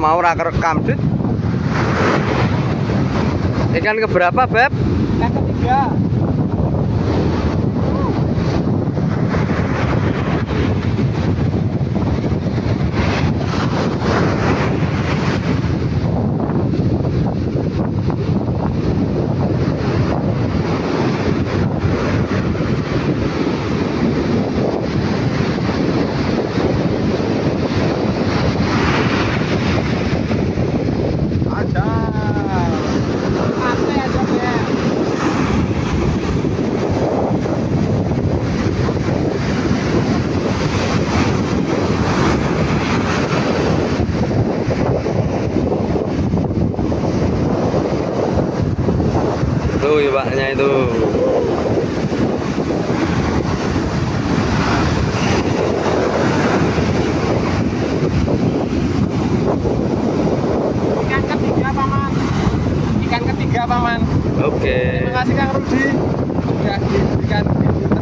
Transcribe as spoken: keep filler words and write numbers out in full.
mau ora kerekam, Dit. Ikan keberapa, Beb? Ikan ketiga. Tuh ibaknya itu. Ikan ketiga, Paman. Ikan ketiga, Paman. Oke. Terima kasih Kang Rudi. Sudah diberikan